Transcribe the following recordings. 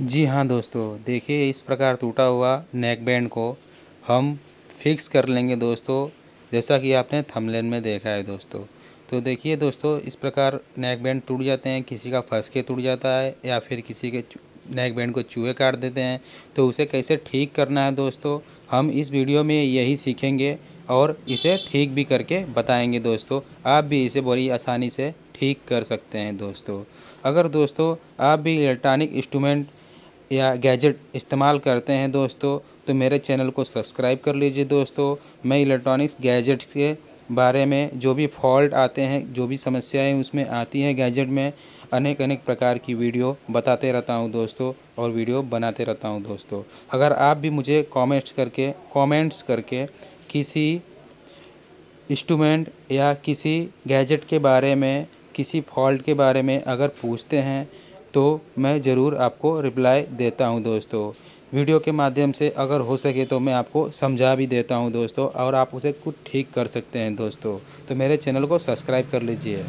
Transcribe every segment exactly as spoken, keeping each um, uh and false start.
जी हाँ दोस्तों, देखिए इस प्रकार टूटा हुआ नेक बैंड को हम फिक्स कर लेंगे दोस्तों, जैसा कि आपने थंबनेल में देखा है दोस्तों। तो देखिए दोस्तों, इस प्रकार नेक बैंड टूट जाते हैं, किसी का फंस के टूट जाता है या फिर किसी के नेक बैंड को चूहे काट देते हैं। तो उसे कैसे ठीक करना है दोस्तों, हम इस वीडियो में यही सीखेंगे और इसे ठीक भी करके बताएंगे दोस्तों। आप भी इसे बड़ी आसानी से ठीक कर सकते हैं दोस्तों। अगर दोस्तों आप भी इलेक्ट्रॉनिक इंस्ट्रूमेंट या गैजेट इस्तेमाल करते हैं दोस्तों, तो मेरे चैनल को सब्सक्राइब कर लीजिए दोस्तों। मैं इलेक्ट्रॉनिक्स गैजेट्स के बारे में जो भी फॉल्ट आते हैं, जो भी समस्याएं उसमें आती हैं गैजेट में, अनेक अनेक प्रकार की वीडियो बताते रहता हूं दोस्तों और वीडियो बनाते रहता हूं दोस्तों। अगर आप भी मुझे कमेंट्स करके कमेंट्स करके किसी इंस्ट्रूमेंट या किसी गैजेट के बारे में, किसी फॉल्ट के बारे में अगर पूछते हैं तो मैं ज़रूर आपको रिप्लाई देता हूं दोस्तों। वीडियो के माध्यम से अगर हो सके तो मैं आपको समझा भी देता हूं दोस्तों, और आप उसे खुद ठीक कर सकते हैं दोस्तों। तो मेरे चैनल को सब्सक्राइब कर लीजिए।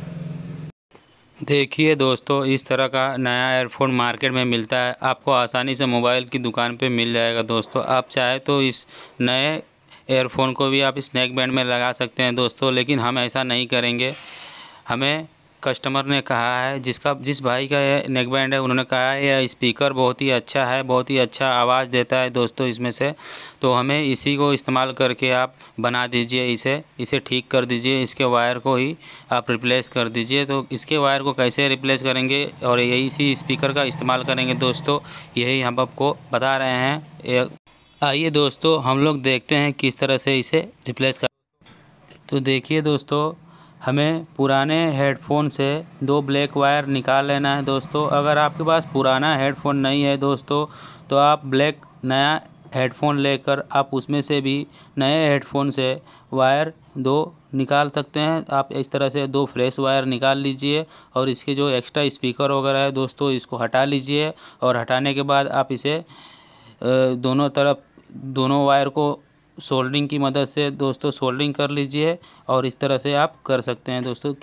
देखिए दोस्तों, इस तरह का नया एयरफोन मार्केट में मिलता है, आपको आसानी से मोबाइल की दुकान पे मिल जाएगा दोस्तों। आप चाहे तो इस नए एयरफोन को भी आप इस नेक बैंड में लगा सकते हैं दोस्तों, लेकिन हम ऐसा नहीं करेंगे। हमें कस्टमर ने कहा है, जिसका जिस भाई का ये नेक बैंड है, उन्होंने कहा है यह स्पीकर बहुत ही अच्छा है, बहुत ही अच्छा आवाज़ देता है दोस्तों इसमें से। तो हमें इसी को इस्तेमाल करके आप बना दीजिए, इसे इसे ठीक कर दीजिए, इसके वायर को ही आप रिप्लेस कर दीजिए। तो इसके वायर को कैसे रिप्लेस करेंगे और यही इसी स्पीकर का इस्तेमाल करेंगे दोस्तों, यही हम आपको बता रहे हैं। आइए दोस्तों, हम लोग देखते हैं किस तरह से इसे रिप्लेस कर। तो देखिए दोस्तों, हमें पुराने हेडफोन से दो ब्लैक वायर निकाल लेना है दोस्तों। अगर आपके पास पुराना हेडफोन नहीं है दोस्तों, तो आप ब्लैक नया हेडफोन लेकर आप उसमें से भी नए हेडफोन से वायर दो निकाल सकते हैं। आप इस तरह से दो फ्रेश वायर निकाल लीजिए और इसके जो एक्स्ट्रा स्पीकर वगैरह है दोस्तों, इसको हटा लीजिए। और हटाने के बाद आप इसे दोनों तरफ दोनों वायर को सोल्डरिंग की मदद से दोस्तों सोल्डरिंग कर लीजिए, और इस तरह से आप कर सकते हैं दोस्तों।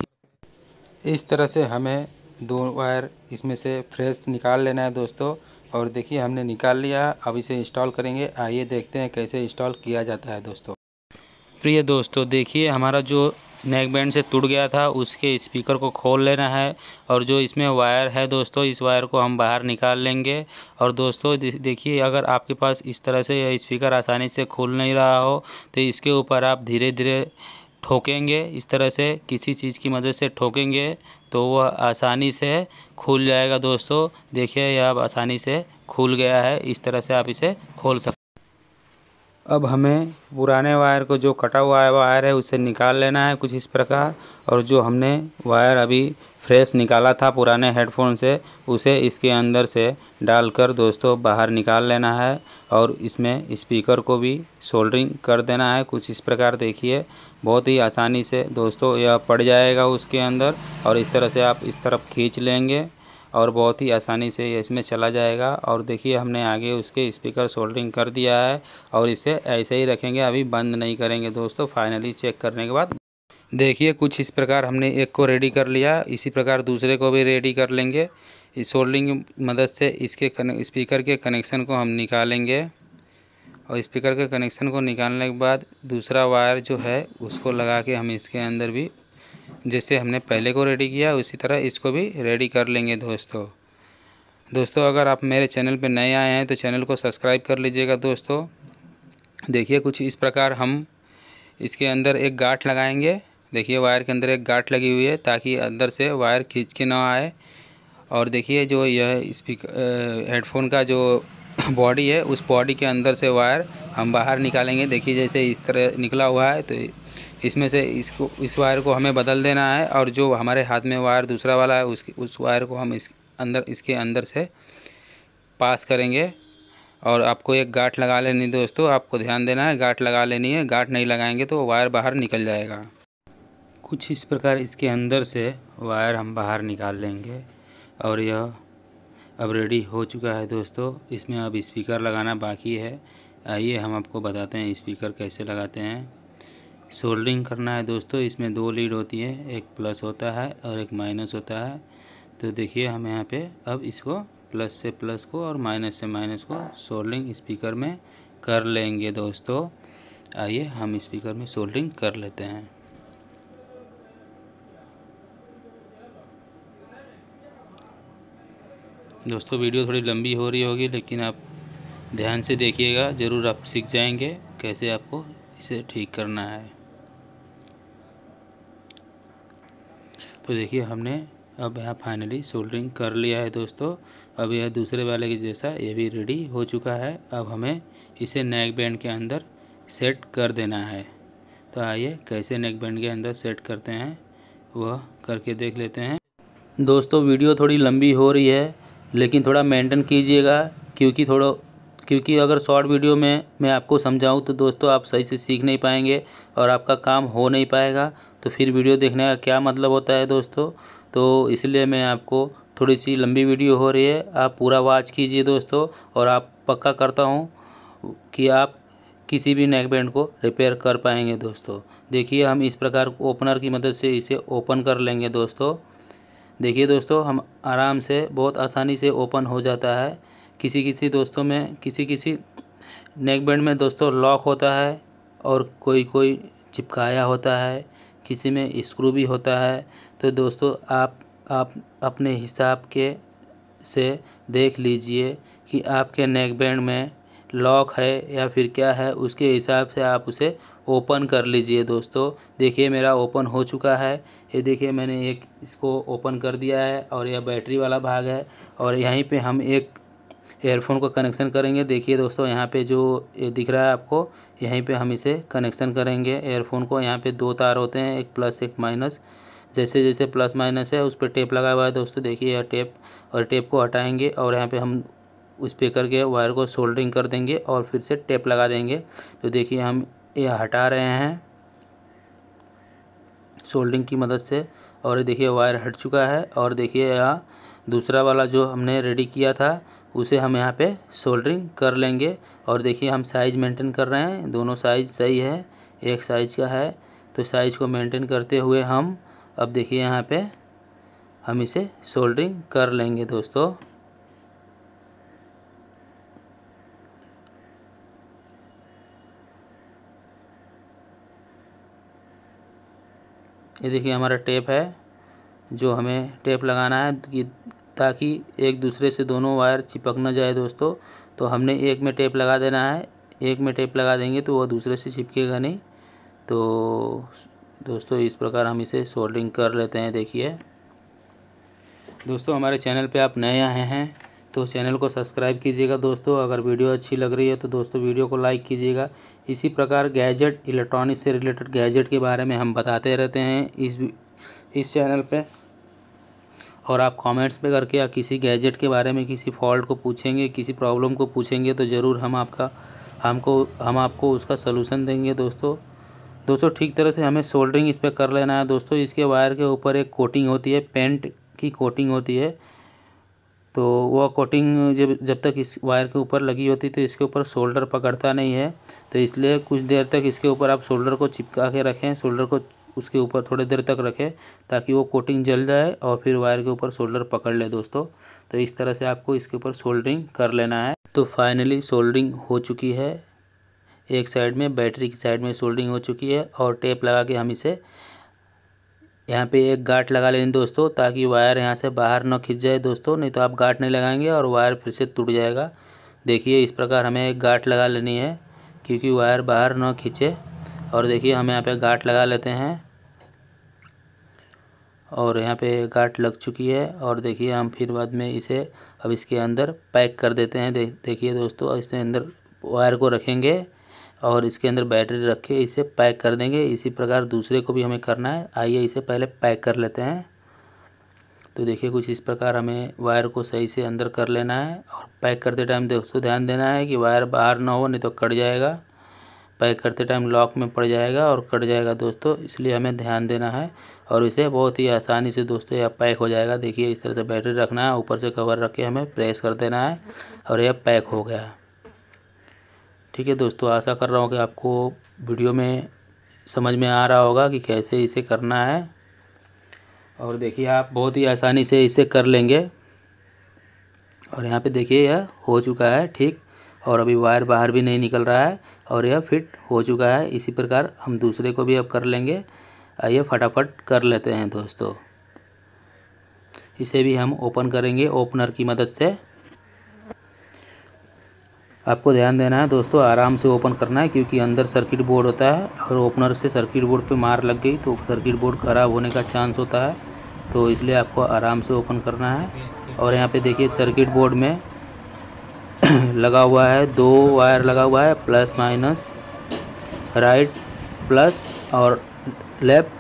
इस तरह से हमें दो वायर इसमें से फ्रेश निकाल लेना है दोस्तों। और देखिए हमने निकाल लिया, अब इसे इंस्टॉल करेंगे। आइए देखते हैं कैसे इंस्टॉल किया जाता है दोस्तों। प्रिय दोस्तों, देखिए हमारा जो नेक बैंड से टूट गया था उसके स्पीकर को खोल लेना है, और जो इसमें वायर है दोस्तों, इस वायर को हम बाहर निकाल लेंगे। और दोस्तों देखिए, अगर आपके पास इस तरह से यह स्पीकर आसानी से खुल नहीं रहा हो, तो इसके ऊपर आप धीरे धीरे ठोकेंगे, इस तरह से किसी चीज़ की मदद से ठोकेंगे तो वह आसानी से खुल जाएगा दोस्तों। देखिए यह अब आसानी से खुल गया है, इस तरह से आप इसे खोल सकते हैं। अब हमें पुराने वायर को, जो कटा हुआ वायर है, उसे निकाल लेना है कुछ इस प्रकार। और जो हमने वायर अभी फ्रेश निकाला था पुराने हेडफोन से, उसे इसके अंदर से डालकर दोस्तों बाहर निकाल लेना है। और इसमें स्पीकर को भी सोल्डरिंग कर देना है कुछ इस प्रकार। देखिए बहुत ही आसानी से दोस्तों यह पड़ जाएगा उसके अंदर, और इस तरह से आप इस तरफ खींच लेंगे और बहुत ही आसानी से ये इसमें चला जाएगा। और देखिए हमने आगे उसके स्पीकर सोल्डरिंग कर दिया है, और इसे ऐसे ही रखेंगे, अभी बंद नहीं करेंगे दोस्तों। फाइनली चेक करने के बाद देखिए कुछ इस प्रकार हमने एक को रेडी कर लिया, इसी प्रकार दूसरे को भी रेडी कर लेंगे। इस सोल्डरिंग की मदद से इसके स्पीकर के कनेक्शन को हम निकालेंगे, और स्पीकर के कनेक्शन को निकालने के बाद दूसरा वायर जो है उसको लगा के हम इसके अंदर भी, जैसे हमने पहले को रेडी किया उसी तरह इसको भी रेडी कर लेंगे दोस्तों। दोस्तों अगर आप मेरे चैनल पर नए आए हैं तो चैनल को सब्सक्राइब कर लीजिएगा दोस्तों। देखिए कुछ इस प्रकार हम इसके अंदर एक गांठ लगाएंगे। देखिए वायर के अंदर एक गांठ लगी हुई है, ताकि अंदर से वायर खींच के ना आए। और देखिए जो यह स्पीकर हेडफोन का जो बॉडी है, उस बॉडी के अंदर से वायर हम बाहर निकालेंगे। देखिए जैसे इस तरह निकला हुआ है, तो इसमें से इसको इस वायर को हमें बदल देना है। और जो हमारे हाथ में वायर दूसरा वाला है, उसकी उस वायर को हम इस अंदर इसके अंदर से पास करेंगे। और आपको एक गांठ लगा लेनी दोस्तों, आपको ध्यान देना है, गांठ लगा लेनी है। गांठ नहीं लगाएंगे तो वायर बाहर निकल जाएगा। कुछ इस प्रकार इसके अंदर से वायर हम बाहर निकाल लेंगे, और यह अब रेडी हो चुका है दोस्तों। इसमें अब स्पीकर लगाना बाकी है। आइए हम आपको बताते हैं स्पीकर कैसे लगाते हैं। सोल्डरिंग करना है दोस्तों। इसमें दो लीड होती है, एक प्लस होता है और एक माइनस होता है। तो देखिए हम यहाँ पे अब इसको प्लस से प्लस को और माइनस से माइनस को सोल्डरिंग स्पीकर में कर लेंगे दोस्तों। आइए हम स्पीकर में सोल्डरिंग कर लेते हैं। दोस्तों वीडियो थोड़ी लंबी हो रही होगी, लेकिन आप ध्यान से देखिएगा, ज़रूर आप सीख जाएंगे कैसे आपको इसे ठीक करना है। तो देखिए हमने अब यहाँ फाइनली सोल्डरिंग कर लिया है दोस्तों। अब यह दूसरे वाले के जैसा ये भी रेडी हो चुका है। अब हमें इसे नेक बैंड के अंदर सेट कर देना है। तो आइए कैसे नेक बैंड के अंदर सेट करते हैं वह करके देख लेते हैं। दोस्तों वीडियो थोड़ी लंबी हो रही है, लेकिन थोड़ा मेंटेन कीजिएगा, क्योंकि थोड़ा क्योंकि अगर शॉर्ट वीडियो में मैं आपको समझाऊं तो दोस्तों आप सही से सीख नहीं पाएंगे और आपका काम हो नहीं पाएगा। तो फिर वीडियो देखने का क्या मतलब होता है दोस्तों। तो इसलिए मैं आपको, थोड़ी सी लंबी वीडियो हो रही है, आप पूरा वॉच कीजिए दोस्तों। और आप पक्का करता हूँ कि आप किसी भी नेक बैंड को रिपेयर कर पाएंगे दोस्तों। देखिए हम इस प्रकार ओपनर की मदद से इसे ओपन कर लेंगे दोस्तों। देखिए दोस्तों हम आराम से, बहुत आसानी से ओपन हो जाता है। किसी किसी दोस्तों में किसी किसी नेक बैंड में दोस्तों लॉक होता है और कोई कोई चिपकाया होता है, किसी में स्क्रू भी होता है। तो दोस्तों आप आप अपने हिसाब के से देख लीजिए कि आपके नेक बैंड में लॉक है या फिर क्या है, उसके हिसाब से आप उसे ओपन कर लीजिए दोस्तों। देखिए मेरा ओपन हो चुका है। ये देखिए मैंने एक इसको ओपन कर दिया है और यह बैटरी वाला भाग है। और यहीं पे हम एक एयरफोन को कनेक्शन करेंगे। देखिए दोस्तों यहाँ पे जो ये दिख रहा है आपको, यहीं पे हम इसे कनेक्शन करेंगे एयरफोन को। यहाँ पे दो तार होते हैं, एक प्लस एक माइनस। जैसे जैसे प्लस माइनस है उस पर टेप लगा हुआ है दोस्तों। देखिए यह टेप, और टेप को हटाएंगे और यहाँ पे हम उस पे करके वायर को सोल्डरिंग कर देंगे और फिर से टेप लगा देंगे। तो देखिए हम यह हटा रहे हैं सोल्डरिंग की मदद से, और देखिए वायर हट चुका है। और देखिए यहाँ दूसरा वाला जो हमने रेडी किया था उसे हम यहाँ पे सोल्डरिंग कर लेंगे। और देखिए हम साइज़ मेंटेन कर रहे हैं, दोनों साइज़ सही है, एक साइज़ का है। तो साइज़ को मेंटेन करते हुए हम अब देखिए यहाँ पे हम इसे सोल्डरिंग कर लेंगे दोस्तों। ये देखिए हमारा टेप है, जो हमें टेप लगाना है कि ताकि एक दूसरे से दोनों वायर चिपक न जाए दोस्तों। तो हमने एक में टेप लगा देना है, एक में टेप लगा देंगे तो वह दूसरे से चिपकेगा नहीं। तो दोस्तों इस प्रकार हम इसे सोल्डरिंग कर लेते हैं। देखिए दोस्तों हमारे चैनल पे आप नए आए हैं तो चैनल को सब्सक्राइब कीजिएगा दोस्तों। अगर वीडियो अच्छी लग रही है तो दोस्तों वीडियो को लाइक कीजिएगा। इसी प्रकार गैजेट, इलेक्ट्रॉनिक्स से रिलेटेड गैजेट के बारे में हम बताते रहते हैं इस इस चैनल पे। और आप कमेंट्स पे करके या किसी गैजेट के बारे में किसी फॉल्ट को पूछेंगे, किसी प्रॉब्लम को पूछेंगे तो ज़रूर हम आपका हमको हम आपको उसका सलूशन देंगे दोस्तों। दोस्तों ठीक तरह से हमें सोल्डरिंग इस पर कर लेना है दोस्तों। इसके वायर के ऊपर एक कोटिंग होती है, पेंट की कोटिंग होती है। तो वह कोटिंग जब जब तक इस वायर के ऊपर लगी होती है तो इसके ऊपर सोल्डर पकड़ता नहीं है। तो इसलिए कुछ देर तक इसके ऊपर आप सोल्डर को चिपका के रखें, सोल्डर को उसके ऊपर थोड़ी देर तक रखें ताकि वो कोटिंग जल जाए और फिर वायर के ऊपर सोल्डर पकड़ ले दोस्तों। तो इस तरह से आपको इसके ऊपर सोल्डरिंग कर लेना है। तो फाइनली सोल्डरिंग हो चुकी है, एक साइड में बैटरी की साइड में सोल्डरिंग हो चुकी है। और टेप लगा के हम इसे यहाँ पे एक गांठ लगा लेंगे दोस्तों, ताकि वायर यहाँ से बाहर ना खिंच जाए दोस्तों। नहीं तो आप गांठ नहीं लगाएंगे और वायर फिर से टूट जाएगा। देखिए इस प्रकार हमें एक गांठ लगा लेनी है क्योंकि वायर बाहर ना खींचे। और देखिए हम यहाँ पे गांठ लगा लेते हैं और यहाँ पे गांठ लग चुकी है। और देखिए हम फिर बाद में इसे अब इसके अंदर पैक कर देते हैं। देख देखिए दोस्तों इसके अंदर वायर को रखेंगे और इसके अंदर बैटरी रख के इसे पैक कर देंगे। इसी प्रकार दूसरे को भी हमें करना है। आइए इसे पहले पैक कर लेते हैं। तो देखिए कुछ इस प्रकार हमें वायर को सही से अंदर कर लेना है। और पैक करते टाइम दोस्तों ध्यान देना है कि वायर बाहर ना हो, नहीं तो कट जाएगा। पैक करते टाइम लॉक में पड़ जाएगा और कट जाएगा दोस्तों, इसलिए हमें ध्यान देना है। और इसे बहुत ही आसानी से दोस्तों यह पैक हो जाएगा। देखिए इस तरह से बैटरी रखना है, ऊपर से कवर रख के हमें प्रेस कर देना है और यह पैक हो गया। ठीक है दोस्तों, आशा कर रहा हूँ कि आपको वीडियो में समझ में आ रहा होगा कि कैसे इसे करना है। और देखिए आप बहुत ही आसानी से इसे कर लेंगे। और यहाँ पे देखिए यह हो चुका है ठीक, और अभी वायर बाहर भी नहीं निकल रहा है और यह फिट हो चुका है। इसी प्रकार हम दूसरे को भी अब कर लेंगे। आइए फटाफट कर लेते हैं दोस्तों। इसे भी हम ओपन करेंगे ओपनर की मदद से। आपको ध्यान देना है दोस्तों, आराम से ओपन करना है क्योंकि अंदर सर्किट बोर्ड होता है और ओपनर से सर्किट बोर्ड पे मार लग गई तो सर्किट बोर्ड ख़राब होने का चांस होता है, तो इसलिए आपको आराम से ओपन करना है। और यहाँ पे देखिए सर्किट बोर्ड में लगा हुआ है, दो वायर लगा हुआ है, प्लस माइनस, राइट प्लस और लेफ्ट,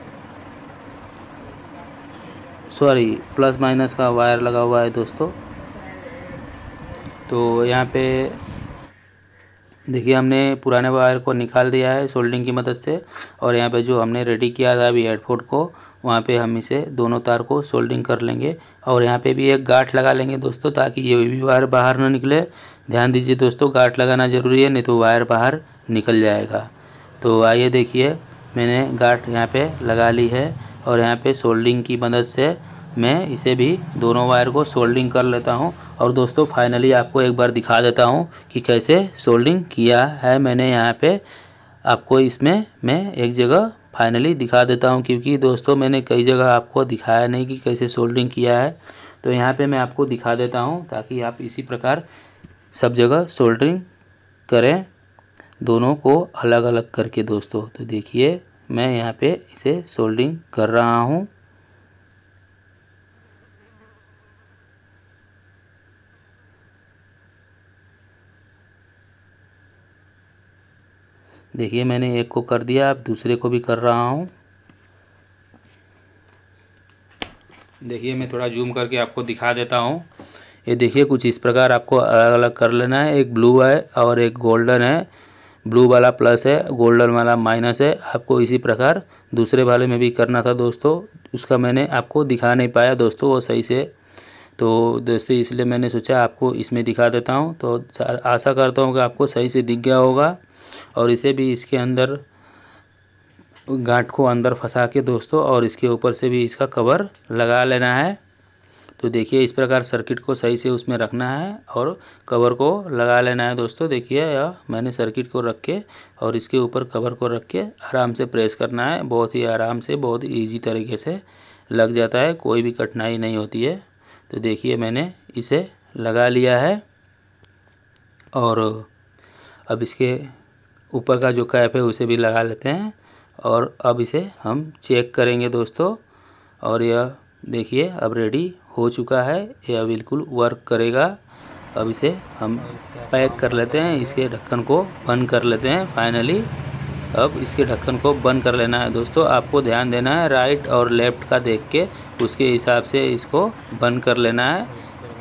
सॉरी प्लस माइनस का वायर लगा हुआ है दोस्तों। तो यहाँ पे देखिए हमने पुराने वायर को निकाल दिया है सोल्डिंग की मदद से, और यहाँ पे जो हमने रेडी किया था अभी हेडफोन को, वहाँ पे हम इसे दोनों तार को सोल्डिंग कर लेंगे। और यहाँ पे भी एक गांठ लगा लेंगे दोस्तों ताकि ये भी वायर बाहर ना निकले। ध्यान दीजिए दोस्तों, गांठ लगाना ज़रूरी है, नहीं तो वायर बाहर निकल जाएगा। तो आइए देखिए मैंने गांठ यहाँ पे लगा ली है और यहाँ पे सोल्डिंग की मदद से मैं इसे भी दोनों वायर को सोल्डिंग कर लेता हूँ। और दोस्तों फाइनली आपको एक बार दिखा देता हूँ कि कैसे सोल्डिंग किया है मैंने यहाँ पे। आपको इसमें मैं एक जगह फाइनली दिखा देता हूँ क्योंकि दोस्तों मैंने कई जगह आपको दिखाया नहीं कि कैसे सोल्डिंग किया है, तो यहाँ पे मैं आपको दिखा देता हूँ ताकि आप इसी प्रकार सब जगह सोल्डरिंग करें, दोनों को अलग अलग करके दोस्तों। तो देखिए मैं यहाँ पे इसे सोल्डरिंग कर रहा हूँ। देखिए मैंने एक को कर दिया, अब दूसरे को भी कर रहा हूँ। देखिए मैं थोड़ा जूम करके आपको दिखा देता हूँ। ये देखिए कुछ इस प्रकार आपको अलग अलग कर लेना है। एक ब्लू है और एक गोल्डन है, ब्लू वाला प्लस है, गोल्डन वाला माइनस है। आपको इसी प्रकार दूसरे वाले में भी करना था दोस्तों, उसका मैंने आपको दिखा नहीं पाया दोस्तों वो सही से, तो दोस्तों इसलिए मैंने सोचा आपको इसमें दिखा देता हूँ। तो आशा करता हूँ कि आपको सही से दिख गया होगा। और इसे भी इसके अंदर गांठ को अंदर फंसा के दोस्तों और इसके ऊपर से भी इसका कवर लगा लेना है। तो देखिए इस प्रकार सर्किट को सही से उसमें रखना है और कवर को लगा लेना है दोस्तों। देखिए यह मैंने सर्किट को रख के और इसके ऊपर कवर को रख के आराम से प्रेस करना है, बहुत ही आराम से, बहुत ईजी तरीके से लग जाता है, कोई भी कठिनाई नहीं होती है। तो देखिए मैंने इसे लगा लिया है और अब इसके ऊपर का जो कैप है उसे भी लगा लेते हैं और अब इसे हम चेक करेंगे दोस्तों। और यह देखिए अब रेडी हो चुका है, यह बिल्कुल वर्क करेगा। अब इसे हम पैक कर लेते हैं, इसके ढक्कन को बंद कर लेते हैं फाइनली। अब इसके ढक्कन को बंद कर लेना है दोस्तों। आपको ध्यान देना है राइट और लेफ़्ट का देख के उसके हिसाब से इसको बंद कर लेना है,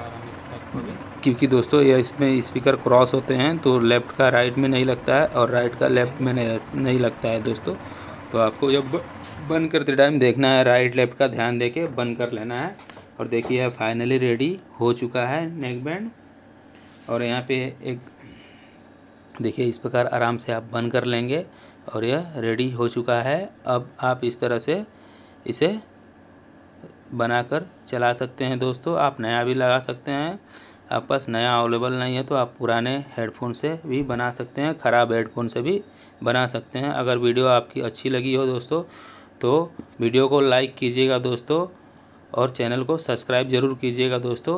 क्योंकि दोस्तों यह इसमें स्पीकर क्रॉस होते हैं तो लेफ़्ट का राइट में नहीं लगता है और राइट का लेफ़्ट में नहीं नहीं लगता है दोस्तों। तो आपको जब बंद करते टाइम देखना है, राइट लेफ़्ट का ध्यान देके बंद कर लेना है। और देखिए फाइनली रेडी हो चुका है नेक बैंड। और यहाँ पे एक देखिए इस प्रकार आराम से आप बंद कर लेंगे और यह रेडी हो चुका है। अब आप इस तरह से इसे बनाकर चला सकते हैं दोस्तों। आप नया भी लगा सकते हैं, आपके पास नया अवेलेबल नहीं है तो आप पुराने हेडफोन से भी बना सकते हैं, ख़राब हेडफोन से भी बना सकते हैं। अगर वीडियो आपकी अच्छी लगी हो दोस्तों तो वीडियो को लाइक कीजिएगा दोस्तों और चैनल को सब्सक्राइब ज़रूर कीजिएगा दोस्तों।